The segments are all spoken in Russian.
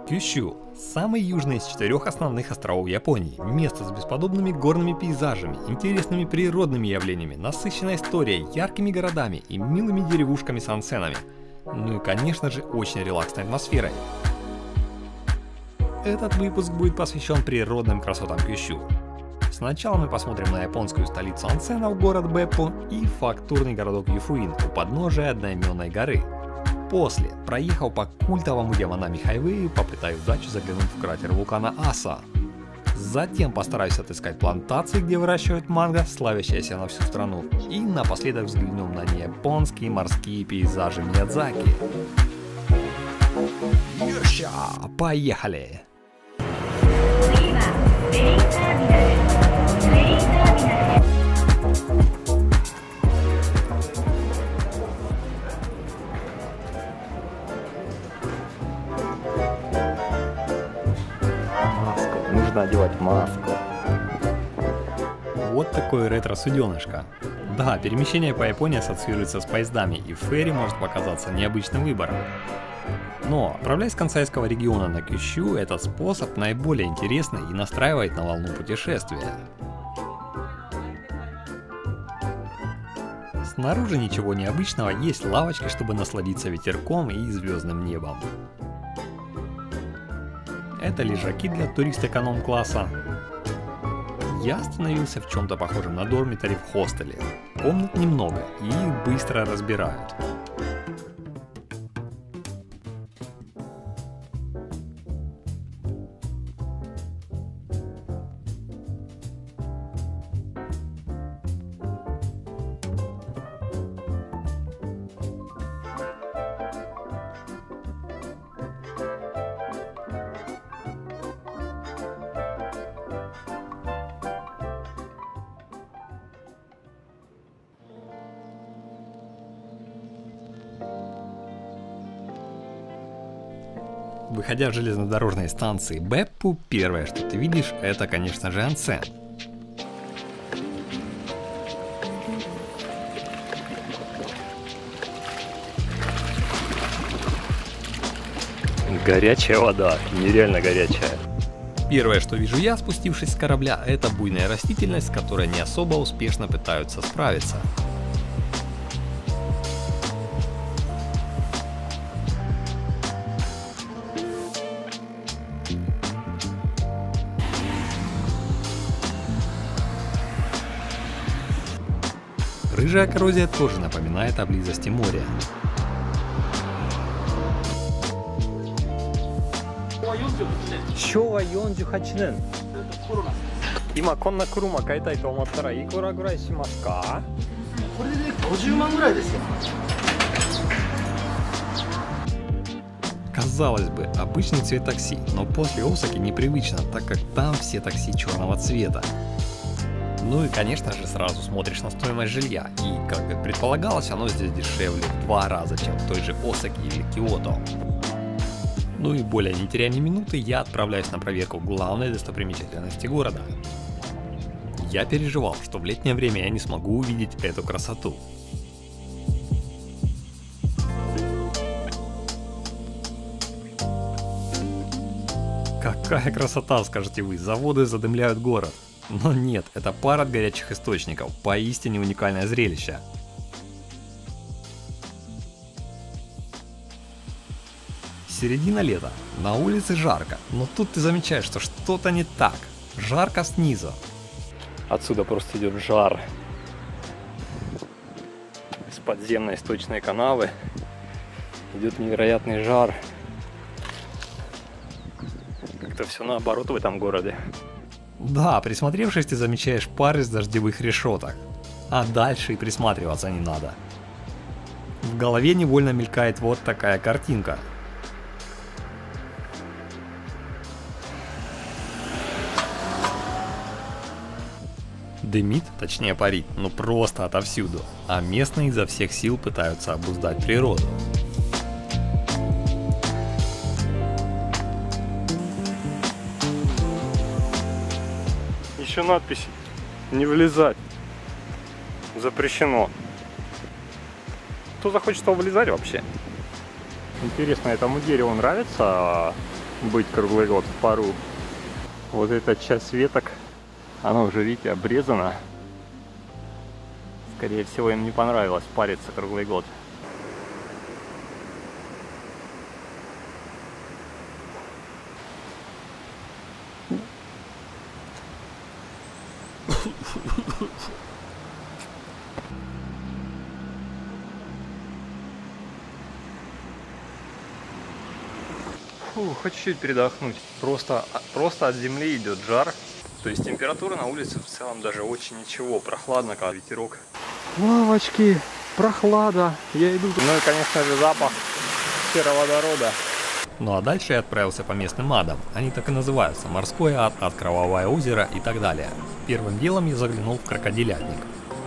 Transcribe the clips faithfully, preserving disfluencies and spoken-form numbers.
Кюсю – самый южный из четырех основных островов Японии. Место с бесподобными горными пейзажами, интересными природными явлениями, насыщенной историей, яркими городами и милыми деревушками с ансенами. Ну и, конечно же, очень релаксной атмосферой. Этот выпуск будет посвящен природным красотам Кюсю. Сначала мы посмотрим на японскую столицу ансенов, город Беппу, и фактурный городок Юфуин у подножия одноименной горы. После, проехав по культовому Яманами хайвею, попытаюсь удачу заглянуть в кратер вулкана Аса. Затем постараюсь отыскать плантации, где выращивают манго, славящиеся на всю страну. И напоследок взглянем на неяпонские морские пейзажи Миядзаки. Йоша! Поехали! Нужно одевать маску. Вот такое ретро-суденышко. Да, перемещение по Японии ассоциируется с поездами, и ферри может показаться необычным выбором. Но, отправляясь с Кансайского региона на Кюсю, этот способ наиболее интересный и настраивает на волну путешествия. Снаружи ничего необычного, есть лавочки, чтобы насладиться ветерком и звездным небом. Это лежаки для турист эконом-класса. Я остановился в чем-то похожем на дормитаре в хостеле. Комнат немного, и их быстро разбирают. Выходя с железнодорожной станции Беппу, первое, что ты видишь, это, конечно же, ансен. Горячая вода, нереально горячая. Первое, что вижу я, спустившись с корабля, это буйная растительность, с которой не особо успешно пытаются справиться. Рыжая коррозия тоже напоминает о близости моря. Шоуа сорок восемь年. Има конна курума кайтай то思ったらいくらぐらいしますか? これでごじゅうまんぐらいですよ。 Казалось бы, обычный цвет такси, но после Осаки непривычно, так как там все такси черного цвета. Ну и, конечно же, сразу смотришь на стоимость жилья, и, как и предполагалось, оно здесь дешевле в два раза, чем в той же Осаке или Киото. Ну и более не теряя ни минуты, я отправляюсь на проверку главной достопримечательности города. Я переживал, что в летнее время я не смогу увидеть эту красоту. Какая красота, скажете вы, заводы задымляют город. Но нет, это пар от горячих источников, поистине уникальное зрелище. Середина лета, на улице жарко, но тут ты замечаешь, что что-то не так. Жарко снизу. Отсюда просто идет жар. Из подземной источной канавы идет невероятный жар. Как-то все наоборот в этом городе. Да, присмотревшись, ты замечаешь пар из дождевых решеток. А дальше и присматриваться не надо. В голове невольно мелькает вот такая картинка. Дымит, точнее парит, ну просто отовсюду. А местные изо всех сил пытаются обуздать природу. Еще надпись: не влезать. Запрещено. Кто захочет туда влезать вообще? Интересно, этому дереву нравится быть круглый год в пару. Вот эта часть веток, она уже, видите, обрезана. Скорее всего, им не понравилось париться круглый год. Фу, хоть чуть-чуть передохнуть. Просто, просто от земли идет жар. То есть температура на улице в целом даже очень ничего. Прохладно, как ветерок. Лавочки, прохлада. Я иду. Ну и, конечно же, запах сероводорода. Ну а дальше я отправился по местным адам. Они так и называются: морской ад, ад Кровавое озеро и так далее. Первым делом я заглянул в крокодилятник.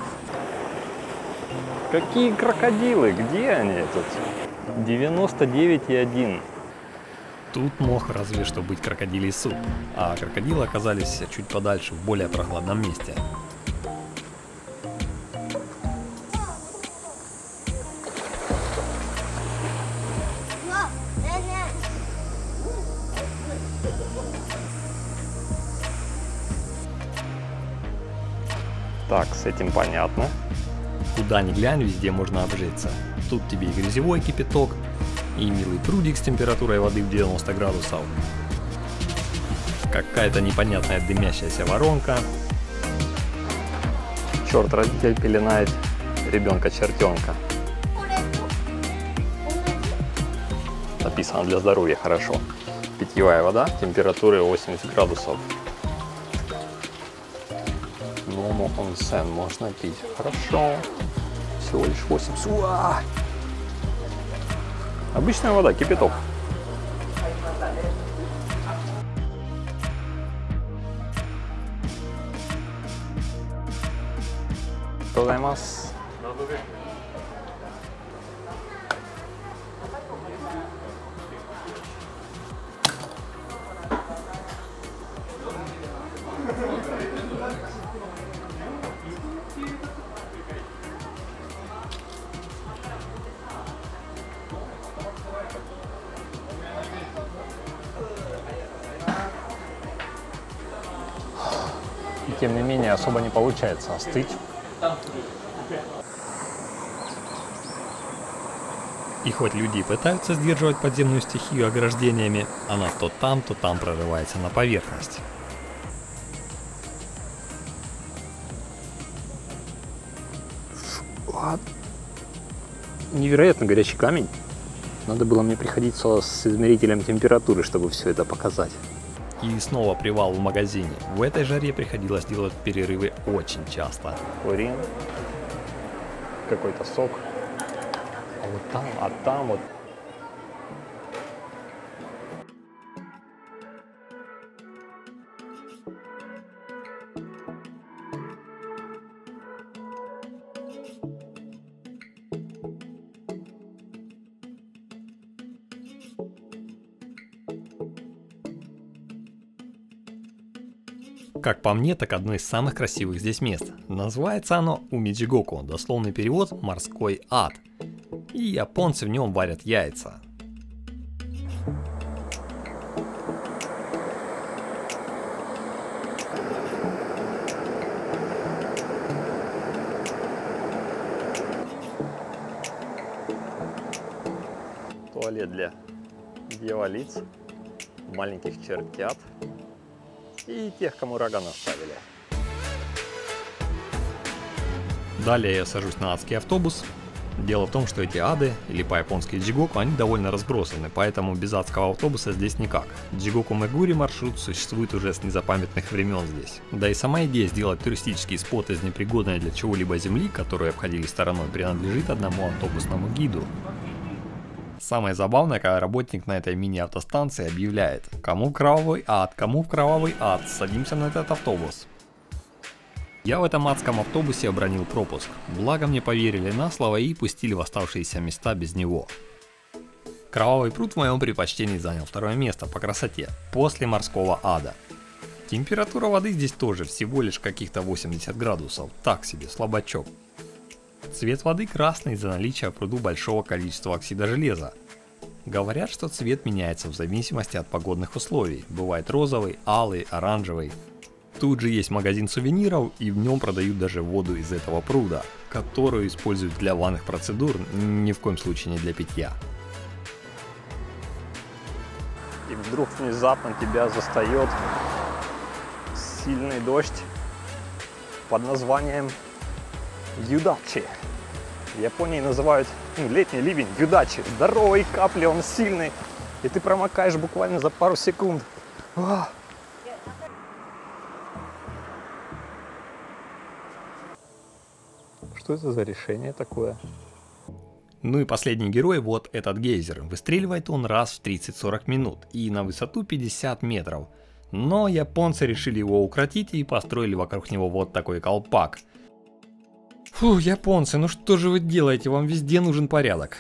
Какие крокодилы? Где они тут? девяносто девять и один. Тут мог разве что быть крокодилий суп, а крокодилы оказались чуть подальше, в более прохладном месте. Так, с этим понятно. Куда ни глянь, везде можно обжечься. Тут тебе и грязевой кипяток, и милый прудик с температурой воды в девяносто градусов. Какая-то непонятная дымящаяся воронка. Черт, родитель пеленает ребенка-чертенка. Написано: для здоровья хорошо. Питьевая вода, температуры восемьдесят градусов. Ному онсен можно пить. Хорошо. Всего лишь восемьдесят. Уа! Обычная вода, кипяток. Гозаймасу. Тем не менее, особо не получается остыть. И хоть люди и пытаются сдерживать подземную стихию ограждениями, она то там, то там прорывается на поверхность. Невероятно горячий камень. Надо было мне приходить с измерителем температуры, чтобы все это показать. И снова привал в магазине. В этой жаре приходилось делать перерывы очень часто. Урин, какой-то сок. А вот там, а там вот. Как по мне, так одно из самых красивых здесь мест. Называется оно Умиджигоку, дословный перевод — морской ад. И японцы в нем варят яйца. Туалет для дьяволиц, маленьких чертят и тех, кому рога наставили. Далее я сажусь на адский автобус. Дело в том, что эти ады, или по-японски джигоку, они довольно разбросаны, поэтому без адского автобуса здесь никак. Джигоку Мегури маршрут существует уже с незапамятных времен здесь. Да и сама идея сделать туристический спот из непригодной для чего-либо земли, которую обходили стороной, принадлежит одному автобусному гиду. Самое забавное, когда работник на этой мини-автостанции объявляет: кому в кровавый ад, кому в кровавый ад, садимся на этот автобус. Я в этом адском автобусе обронил пропуск, благо мне поверили на слово и пустили в оставшиеся места без него. Кровавый пруд в моем предпочтении занял второе место по красоте, после морского ада. Температура воды здесь тоже всего лишь каких-то восемьдесят градусов, так себе, слабачок. Цвет воды красный из-за наличия в пруду большого количества оксида железа. Говорят, что цвет меняется в зависимости от погодных условий. Бывает розовый, алый, оранжевый. Тут же есть магазин сувениров, и в нем продают даже воду из этого пруда, которую используют для ванных процедур, ни в коем случае не для питья. И вдруг внезапно тебя застает сильный дождь под названием Юдачи. В Японии называют ну, летний ливень Юдачи. Здоровые капли, он сильный. И ты промокаешь буквально за пару секунд. А! Что это за решение такое? Ну и последний герой, вот этот гейзер. Выстреливает он раз в тридцать-сорок минут и на высоту пятьдесят метров. Но японцы решили его укротить и построили вокруг него вот такой колпак. Фу, японцы, ну что же вы делаете? Вам везде нужен порядок.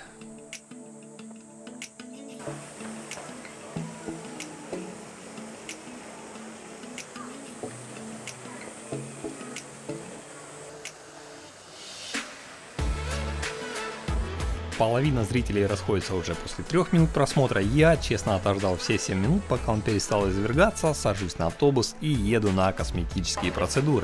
Половина зрителей расходится уже после трех минут просмотра. Я честно отождал все семь минут, пока он перестал извергаться, сажусь на автобус и еду на косметические процедуры.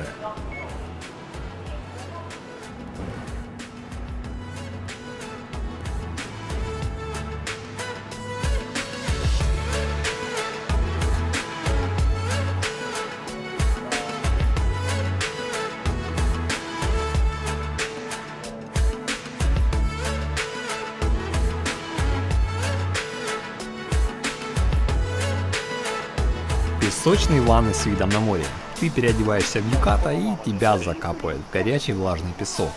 Песочные ванны с видом на море. Ты переодеваешься в юката и тебя закапывает в горячий влажный песок.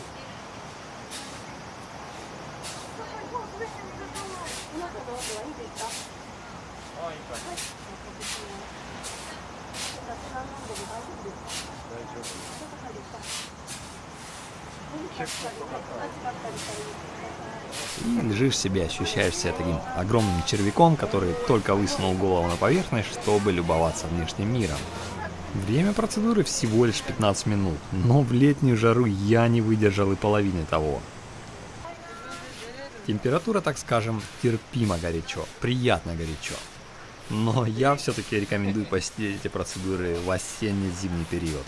И лежишь себе, ощущаешь себя таким огромным червяком, который только высунул голову на поверхность, чтобы любоваться внешним миром. Время процедуры всего лишь пятнадцать минут, но в летнюю жару я не выдержал и половины того. Температура, так скажем, терпимо горячо, приятно горячо. Но я все-таки рекомендую посетить эти процедуры в осенне-зимний период.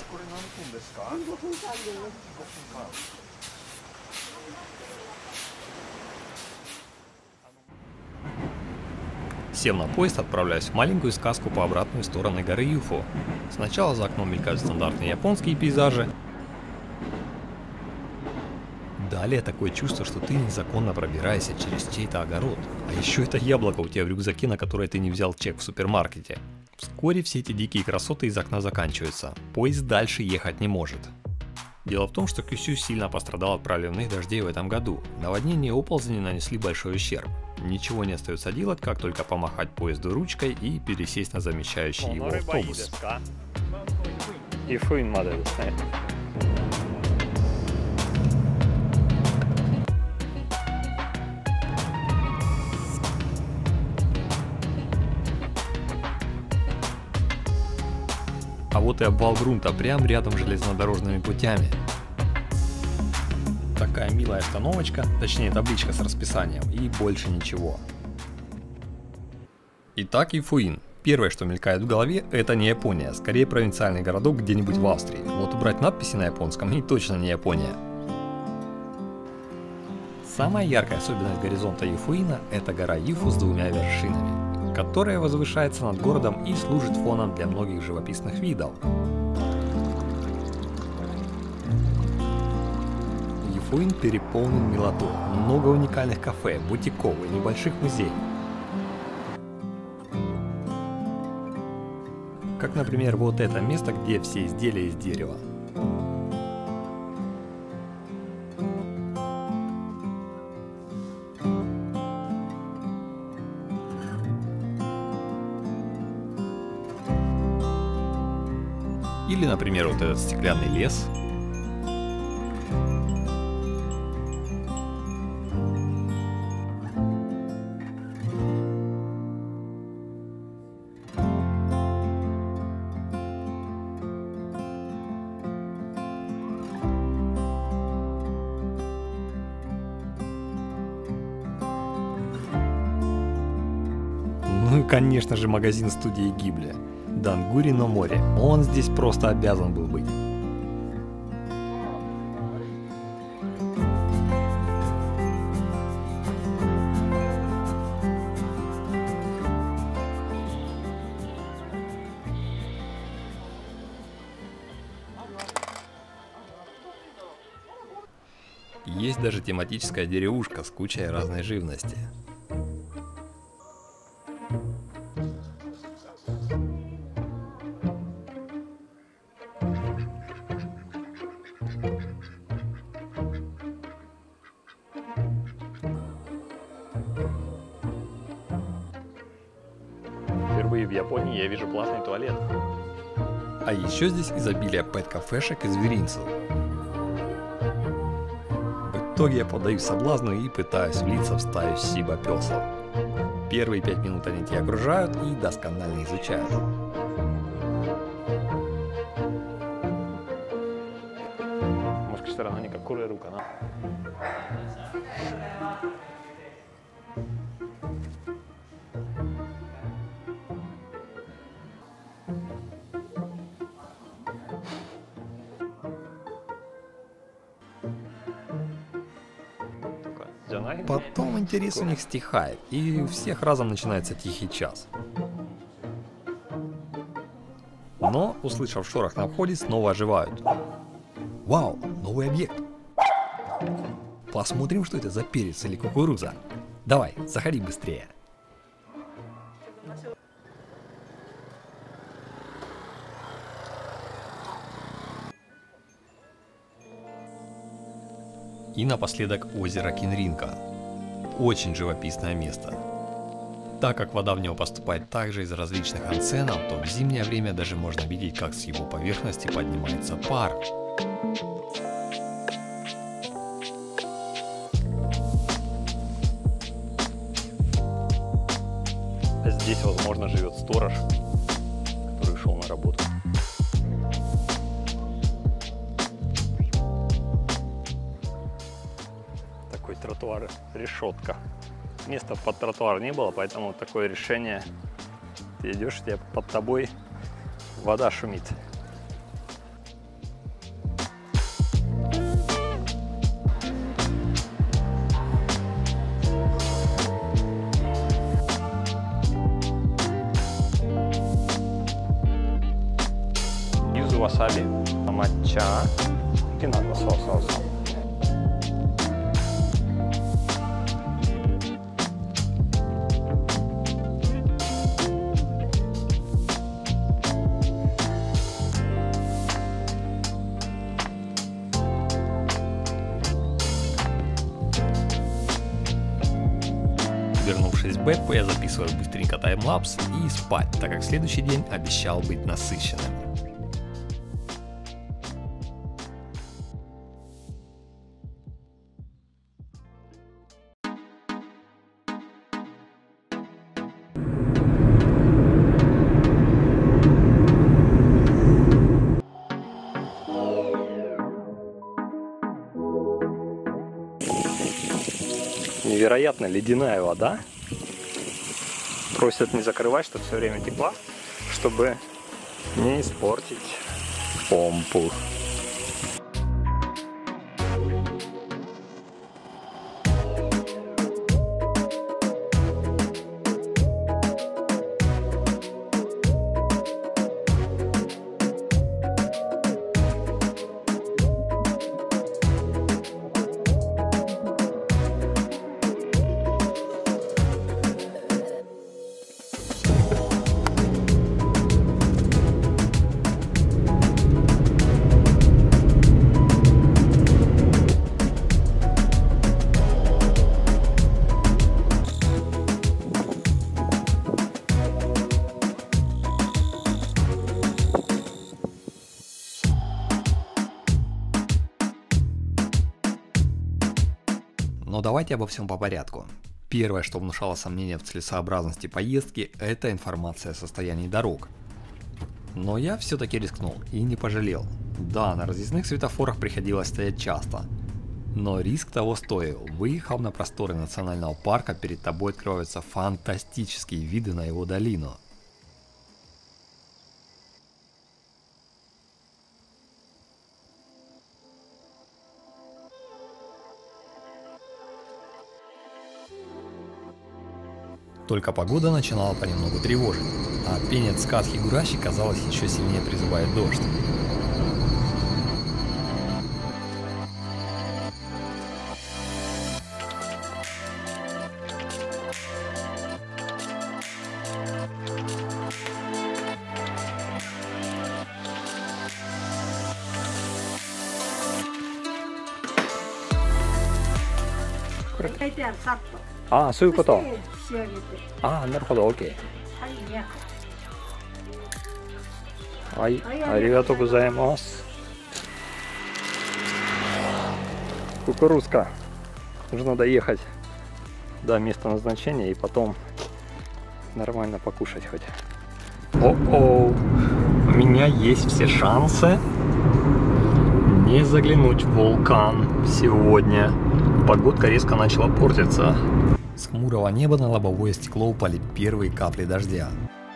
Сев на поезд, отправляюсь в маленькую сказку по обратную сторону горы Юфу. Сначала за окном мелькают стандартные японские пейзажи. Далее такое чувство, что ты незаконно пробираешься через чей-то огород. А еще это яблоко у тебя в рюкзаке, на которое ты не взял чек в супермаркете. Вскоре все эти дикие красоты из окна заканчиваются. Поезд дальше ехать не может. Дело в том, что Кюсю сильно пострадал от проливных дождей в этом году. Наводнения и оползни нанесли большой ущерб. Ничего не остается делать, как только помахать поезду ручкой и пересесть на замещающий его автобус. А вот и обвал грунта прямо рядом с железнодорожными путями. Такая милая остановочка, точнее табличка с расписанием, и больше ничего. Итак, Юфуин. Первое, что мелькает в голове, это не Япония, скорее провинциальный городок где-нибудь в Австрии. Вот убрать надписи на японском и точно не Япония. Самая яркая особенность горизонта Юфуина – это гора Юфу с двумя вершинами, которая возвышается над городом и служит фоном для многих живописных видов. Юфуин переполнен милотой, много уникальных кафе, бутиков и небольших музеев. Как, например, вот это место, где все изделия из дерева. Или, например, вот этот стеклянный лес. Ну и конечно же магазин студии Гибли. Дангури но море. Он здесь просто обязан был быть. Есть даже тематическая деревушка с кучей разной живности. Впервые в Японии я вижу платный туалет. А еще здесь изобилие пэт-кафешек и зверинцев. В итоге я поддаюсь соблазну и пытаюсь влиться в стаю сибапёсов. Первые пять минут они тебя окружают и досконально изучают. Может, сторона не как куры рука, но... Потом интерес у них стихает, и у всех разом начинается тихий час. Но, услышав шорох на входе, снова оживают. Вау, новый объект! Посмотрим, что это за перец или кукуруза. Давай, заходи быстрее. И напоследок озеро Кинринка. Очень живописное место. Так как вода в него поступает также из различных онсенов, то в зимнее время даже можно видеть, как с его поверхности поднимается пар. А здесь, возможно, живет сторож, который ушел на работу. Такой тротуар, решетка. Места под тротуар не было, поэтому такое решение. Ты идешь, тебе под тобой вода шумит. Юзу васаби, матча, пинато соус. Вернувшись в Беппу, я записываю быстренько таймлапс и спать, так как следующий день обещал быть насыщенным. Невероятно ледяная вода. Просят не закрывать, чтобы все время текла, чтобы не испортить помпу. Но давайте обо всем по порядку. Первое, что внушало сомнения в целесообразности поездки, это информация о состоянии дорог. Но я все-таки рискнул и не пожалел. Да, на разъездных светофорах приходилось стоять часто. Но риск того стоил. Выехав на просторы национального парка, перед тобой открываются фантастические виды на его долину. Только погода начинала понемногу тревожить, а пение цикад хигураши, казалось, еще сильнее призывает дождь. А,そういうこと。 仕上げて。 ああ、なるほど、OK。 はいね。 はい、 はいありがとうございます。Кукурузка. Нужно доехать до места назначения и потом нормально покушать хоть. О-о! У меня есть все шансы не заглянуть в вулкан сегодня. Погодка резко начала портиться. С хмурого неба на лобовое стекло упали первые капли дождя.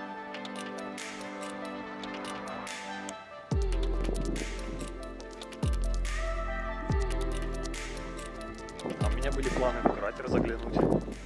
А у меня были планы в кратер заглянуть.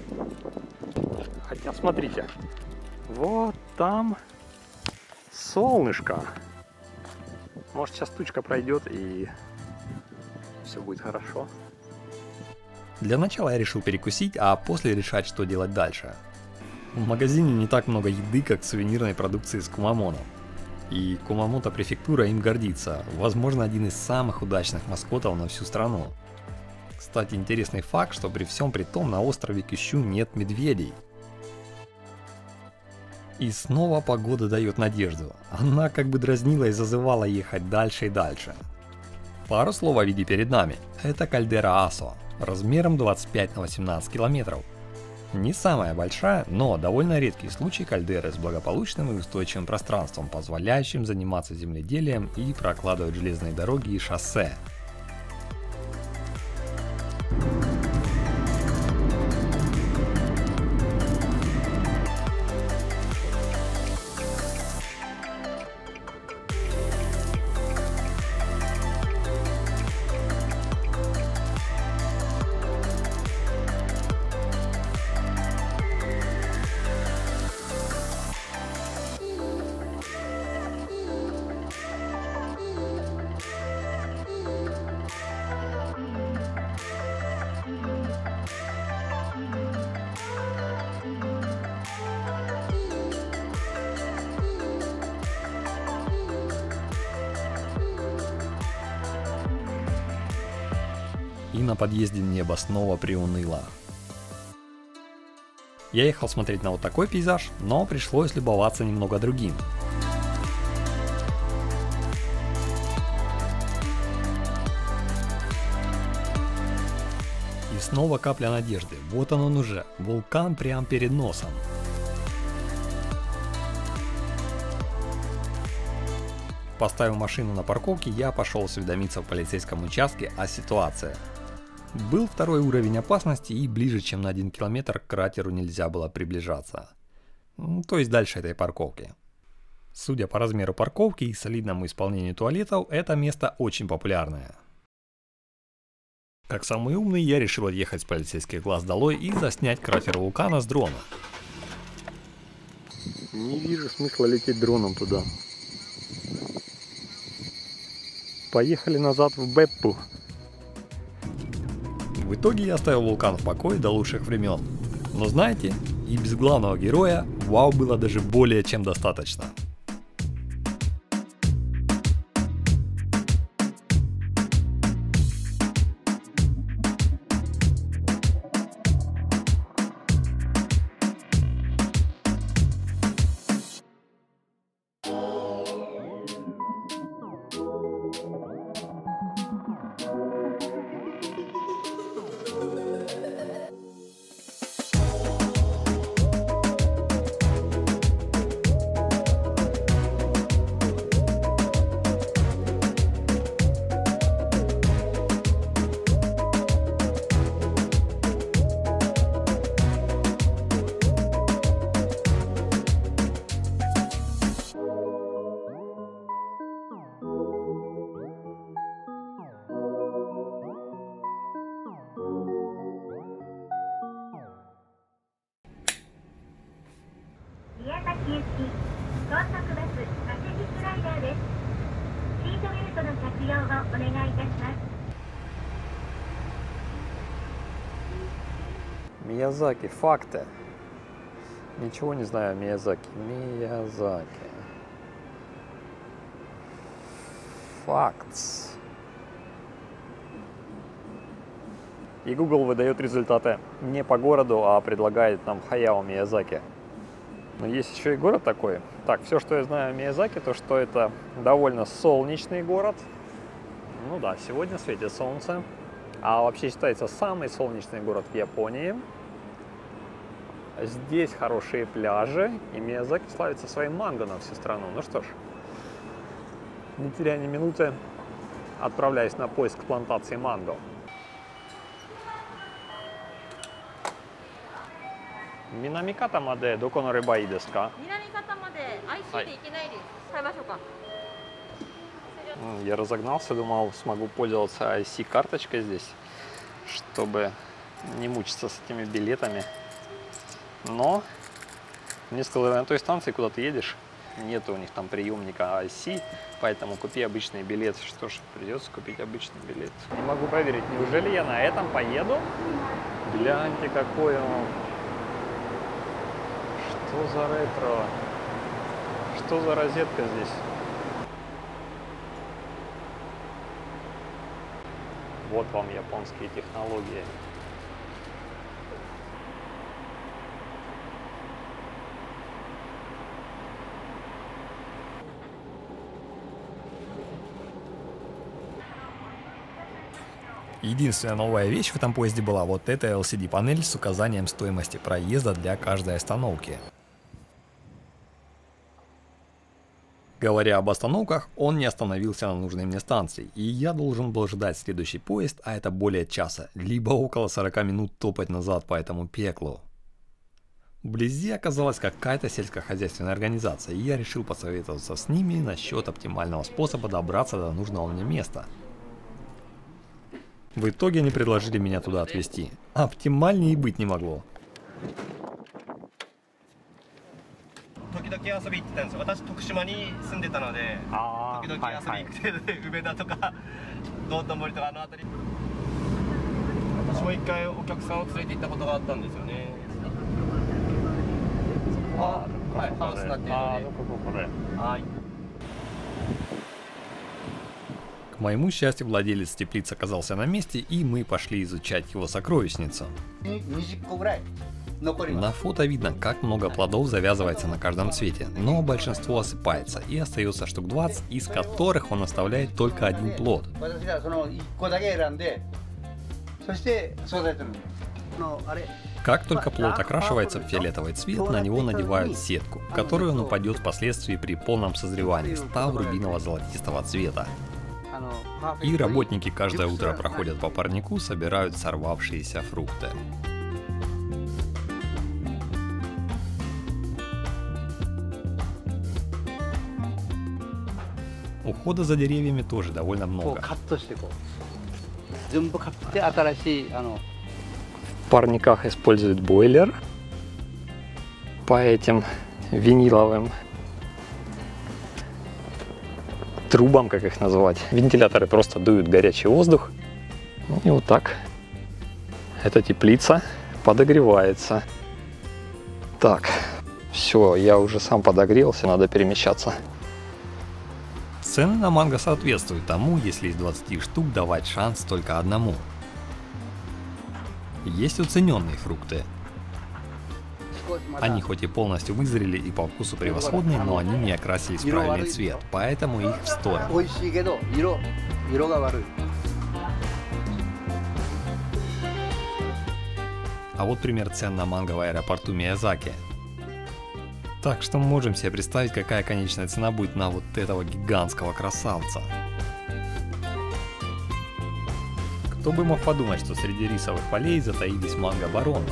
Хотя смотрите, вот там солнышко. Может, сейчас тучка пройдет и все будет хорошо. Для начала я решил перекусить, а после решать, что делать дальше. В магазине не так много еды, как сувенирной продукции с Кумамоно. И Кумамото префектура им гордится, возможно, один из самых удачных маскотов на всю страну. Кстати, интересный факт, что при всем при том на острове Кющу нет медведей. И снова погода дает надежду. Она как бы дразнила и зазывала ехать дальше и дальше. Пару слов о виде перед нами. Это кальдера Асо, размером двадцать пять на восемнадцать километров. Не самая большая, но довольно редкий случай кальдеры с благополучным и устойчивым пространством, позволяющим заниматься земледелием и прокладывать железные дороги и шоссе. И на подъезде небо снова приуныло. Я ехал смотреть на вот такой пейзаж, но пришлось любоваться немного другим. И снова капля надежды. Вот он он уже, вулкан прямо перед носом. Поставив машину на парковке, я пошел осведомиться в полицейском участке о ситуации. Был второй уровень опасности, и ближе чем на один километр к кратеру нельзя было приближаться. Ну, то есть дальше этой парковки. Судя по размеру парковки и солидному исполнению туалетов, это место очень популярное. Как самый умный, я решил отъехать с полицейских глаз долой и заснять кратер вулкана с дрона. Не вижу смысла лететь дроном туда. Поехали назад в Беппу. В итоге я оставил вулкан в покое до лучших времен. Но знаете, и без главного героя вау было даже более чем достаточно. Миязаки, факты. Ничего не знаю о Миязаки. Миязаки. Facts. И Google выдает результаты не по городу, а предлагает нам Хаяо Миязаки. Но есть еще и город такой. Так, все, что я знаю о Миязаки, то что это довольно солнечный город. Ну да, сегодня светит солнце. А вообще считается самый солнечный город в Японии. Здесь хорошие пляжи. И Миязаки славится своим манго на всю страну. Ну что ж, не теряя ни минуты, отправляюсь на поиск плантации манго. Минамиката маде доко но рыба ii desu ka? Минамиката маде ай сиで行けないです。買いましょうか。 Я разогнался, думал, смогу пользоваться ай си карточкой здесь, чтобы не мучиться с этими билетами. Но мне сказали, на той станции, куда ты едешь, нет у них там приемника ай си, поэтому купи обычный билет. Что ж, придется купить обычный билет. Не могу поверить, неужели я на этом поеду? Гляньте, какой он. Что за ретро? Что за розетка здесь? Вот вам японские технологии. Единственная новая вещь в этом поезде была вот эта эл си ди-панель с указанием стоимости проезда для каждой остановки. Говоря об остановках, он не остановился на нужной мне станции, и я должен был ждать следующий поезд, а это более часа, либо около сорока минут топать назад по этому пеклу. Вблизи оказалась какая-то сельскохозяйственная организация, и я решил посоветоваться с ними насчет оптимального способа добраться до нужного мне места. В итоге они предложили меня туда отвезти. Оптимальнее и быть не могло. 時々遊び行ってたんですよ。私徳島に住んでたので、時々遊びに行く程度で梅田とか道頓堀とかあの辺り。私も一回お客さんを連れて行ったことがあったんですよね。あ、はい、ハウスになっているので。はい。 К моему счастью, владелец теплицы оказался на месте, и мы пошли изучать его сокровищницу. На фото видно, как много плодов завязывается на каждом цвете, но большинство осыпается, и остается штук двадцать, из которых он оставляет только один плод. Как только плод окрашивается в фиолетовый цвет, на него надевают сетку, в которую он упадет впоследствии при полном созревании, став рубиново-золотистого цвета. И работники каждое утро проходят по парнику, собирают сорвавшиеся фрукты. Ухода за деревьями тоже довольно много. В парниках используют бойлер по этим виниловым трубам, как их называть. Вентиляторы просто дуют горячий воздух. И вот так эта теплица подогревается. Так, все, я уже сам подогрелся, надо перемещаться. Цены на манго соответствуют тому, если из двадцати штук давать шанс только одному. Есть уцененные фрукты. Они хоть и полностью вызрели и по вкусу превосходные, но они не окрасились в правильный цвет, поэтому их в сторону. А вот пример цен на манго в аэропорту Миязаки. Так что можем себе представить, какая конечная цена будет на вот этого гигантского красавца. Кто бы мог подумать, что среди рисовых полей затаились манго-бароны.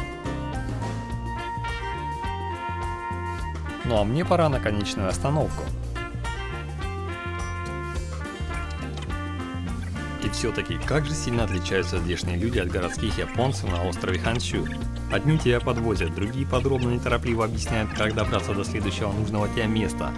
Ну а мне пора на конечную остановку. И все-таки, как же сильно отличаются здешние люди от городских японцев на острове Хоншу. Одни тебя подвозят, другие подробно и неторопливо объясняют, как добраться до следующего нужного тебе места.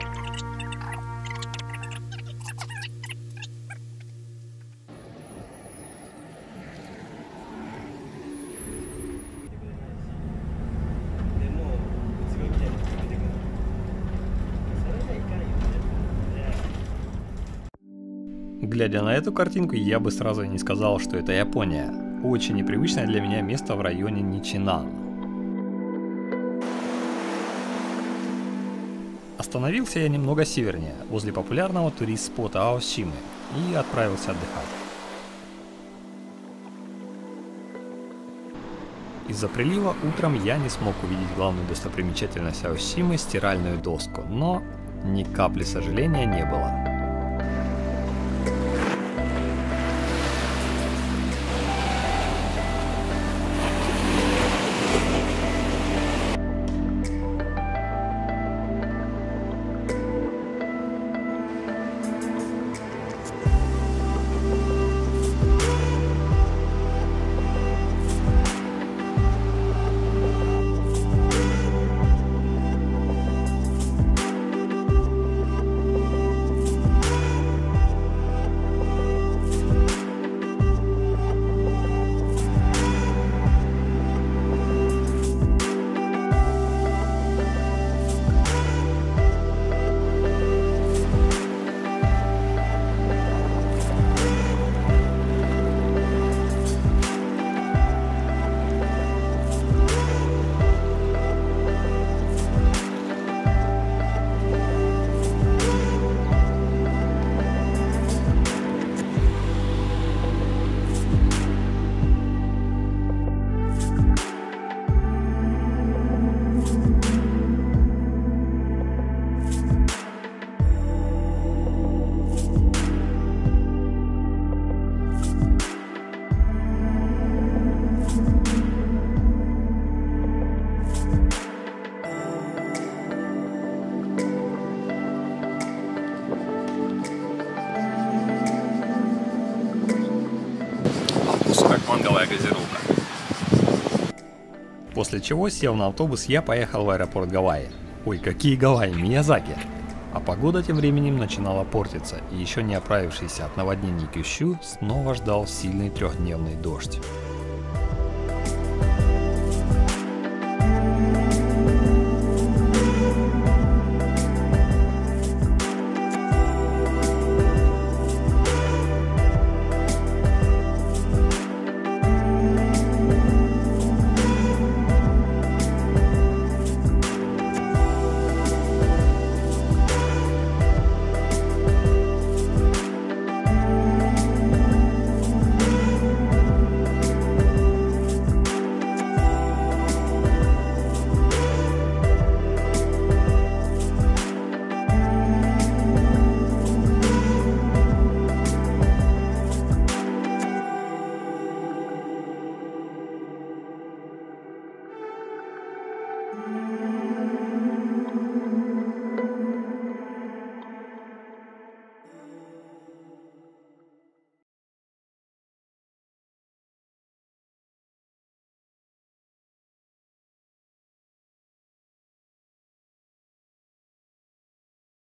Глядя на эту картинку, я бы сразу не сказал, что это Япония. Очень непривычное для меня место в районе Ничинан. Остановился я немного севернее, возле популярного турист-спота Аосимы, и отправился отдыхать. Из-за прилива утром я не смог увидеть главную достопримечательность Аосимы — стиральную доску, но ни капли сожаления не было. Манговая газировка. После чего, сев на автобус, я поехал в аэропорт Гавайи. Ой, какие Гавайи, Миязаки! А погода тем временем начинала портиться, и еще не оправившийся от наводнений Кюсю снова ждал сильный трехдневный дождь.